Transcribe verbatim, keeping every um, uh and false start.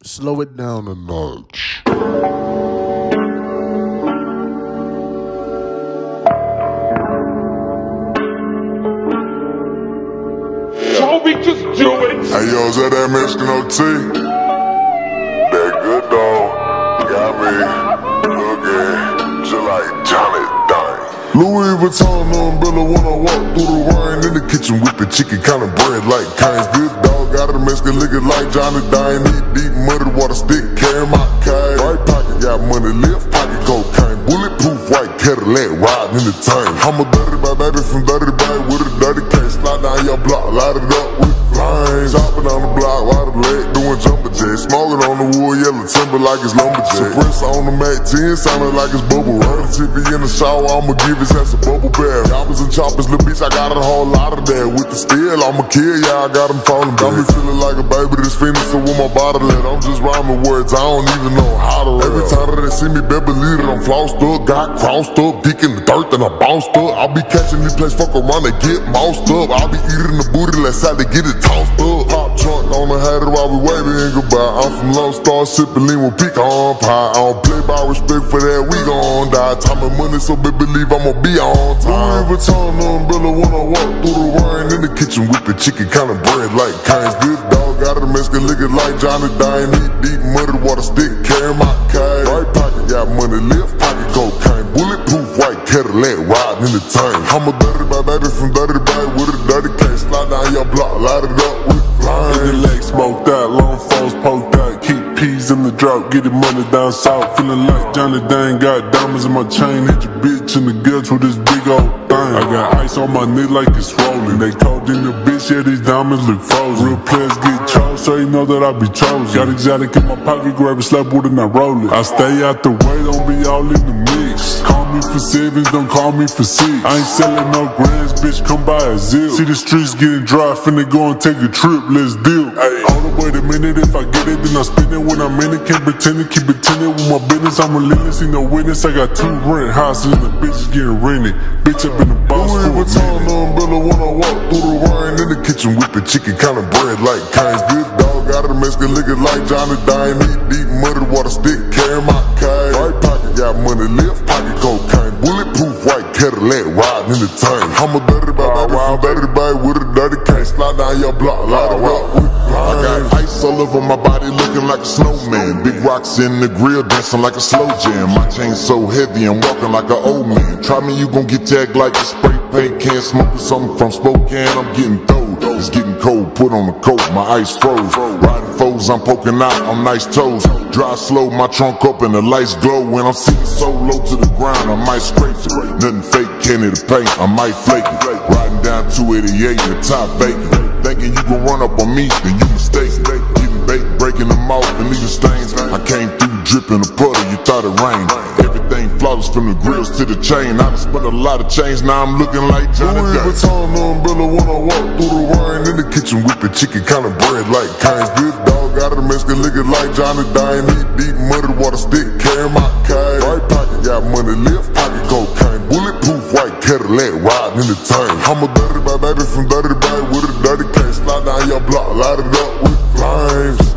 slow it down a notch. Toby, just do it. Hey yo, is that that Mexican O T? That good dog got me looking just like Johnny Dang. Louis Vuitton umbrella when I walk through the rain. In the kitchen whipping chicken, counting bread like Cane's. Good dog got a Mexican looking like Johnny Dang. Eat deep muddy water stick, carry my cane. Right pocket got money, left pocket cocaine. Bulletproof white Cadillac riding in the tank. I'm a dirty bad baby from dirty bag with a dirty case. Slide down your block, light it up with flames. Hopping on the block, while the leg doing jumper jacks. Smoking on the wood, yellow timber like it's lumberjack. Suppressor on the Mac ten, sounding like it's bubble wrap. T V in the shower, I'ma give his ass a bubble bath. Choppers and choppers, little bitch, I got a whole lot of that. With the steel, I'ma kill ya, I got him falling back. Got me feeling like a baby that's finished, so with my bottle lit. I'm just rhyming words, I don't even know how to rap. Every time that they see me, better believe it, I'm flossed up. Got crossed up, dick in the dirt, and I bounced up. I'll be catching these plays, fuck around, they get moused up. I'll be eating the booty, let's how they get it tossed up. Pop trunk on the hat while we waving goodbye. I'm from Lone Star, sipping lean with pecan pie. I don't play by respect for that, we gon' die. Time and money, so baby believe I'ma be on time. Louis Vuitton umbrella when I walk through the rain. In the kitchen whipping chicken, counting bread like Cane's. Good dog got a Mexican looking like Johnny Dang. Eat deep muddy water stick, carry my cane. Right pocket got money, left pocket cocaine. Bulletproof white Cadillac riding in the tank. I'm a dirty bad baby from dirty bag with a dirty case. Slide down your block, light it up with flames. Get the leg smoked out, long falls poked out. Keep peas in the drought, get the money down south. Feeling like Johnny Dang, got diamonds in my chain. Hit your bitch in the guts with this big old thing. I got ice on my neck like it's swollen. They called in the bitch, yeah, these diamonds look frozen. Real players get chose, so you know that I be chosen. Got exotic in my pocket, grab a slap with it and I roll it. I stay out the way, don't be all in the mix. Call me for sevens, don't call me for six. I ain't selling no grams, bitch, come buy a zip. See the streets getting dry, finna go and take a trip, let's deal. Ay. Hold up, wait a minute, if I get it, then I spend it. When I'm in it, can't pretend it, keep pretending with my business. I'm relentless, see no witness. I got two rent houses and the bitches getting rented. Bitch, I been the boss for a minute. Louis Vuitton umbrella when I walk through the rain. In the kitchen whipping chicken, counting bread like Cane's. Good dog got a Mexican looking like Johnny Dang. Eat deep muddy water stick, carry my cane. Right pocket got money, left pocket cocaine. Bulletproof white Cadillac riding in the tank. I'm a dirty bad baby from dirty bag with a dirty case. Slide down your block, light it up with flames. I got ice all over my body looking like a snowman. Big rocks in the grill dancing like a slow jam. My chain so heavy I'm walking like an old man. Try me, you gon' get tagged like a spray paint. Can't smoke something from Spokane, I'm getting throwed. It's getting cold, put on a coat, my ice froze. Riding foes, I'm poking out on nice toes. Drive slow, my trunk up and the lights glow. When I'm sitting so low to the ground, I might scrape it. Nothing fake, candy to paint, I might flake it. Riding down two eighty-eight, the top vacant. Thinking you gon' run up on me, then you mistaken. Getting bait, breaking them off and leaving stains. I came through dripping a puddle, you thought it rained. Everything flawless from the grills to the chain. I done spent a lot of change, now I'm looking like Johnny Dang. Louis Vuitton umbrella when I walk through the rain. In the kitchen whipping chicken, counting bread like Cane's. Good dog got a Mexican looking like Johnny Dang. Eat deep muddy water stick, carry my cane. Right pocket got money, left pocket cocaine. Bulletproof white Cadillac riding in the tank. I'm a dirty bad baby from dirty bag with a dirty case. Slide down your block, light it up with flames.